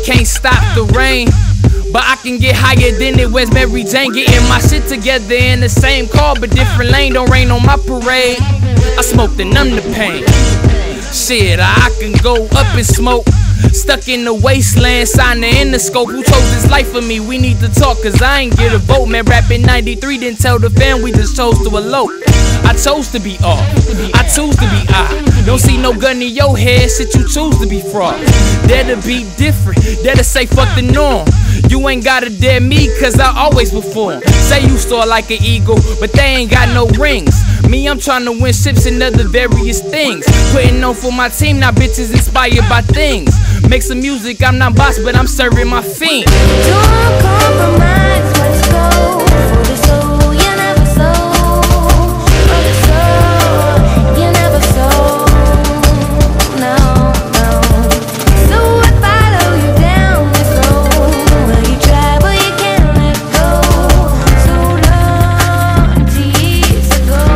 can't stop the rain, but I can get higher than it was Mary Jane. Getting my shit together in the same car, but different lane. Don't rain on my parade. I smoke to numb the pain. Shit, I can go up in smoke. Stuck in the wasteland, sign the Interscope. Who chose this life for me? We need to talk, cause I ain't get a vote. Man, rapping 93, didn't tell the fan, we just chose to elope. I chose to be off, I choose to be I. Don't see no gun in your head, shit, you choose to be fraud. Dare to be different, dare to say fuck the norm. You ain't gotta dare me, cause I always perform. Say you soar like an eagle, but they ain't got no rings. Me, I'm trying to win ships and other various things. Putting on for my team, now bitches inspired by things. Make some music, I'm not boss, but I'm serving my fiend. Don't compromise, let's go. For the soul, you never sold. For the soul, you never sold. No, no. So I follow you down this road. Where you try, but you can't let go. So long, years ago.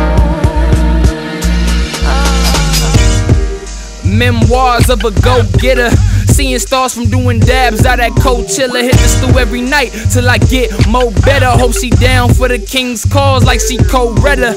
Memoirs of a go-getter. Seeing stars from doing dabs out at Coachella. Hit the stew every night till I get more better. Hope she down for the king's cause like she co-redder.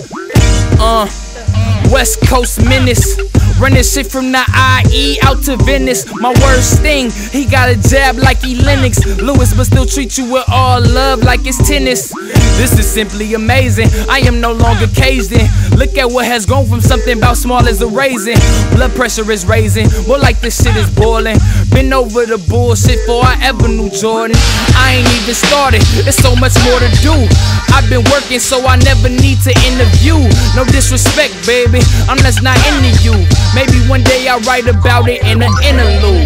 West Coast menace. Running shit from the IE out to Venice. My worst sting, he got a jab like he Lennox Lewis, but still treat you with all love like it's tennis. This is simply amazing, I am no longer caged in. Look at what has grown from something about small as a raisin. Blood pressure is raising, more like this shit is boiling. Been over the bullshit before I ever knew Jordan. I ain't even started, there's so much more to do. I've been working so I never need to interview. No disrespect, baby, I'm just not into you. Maybe one day I'll write about it in an interlude.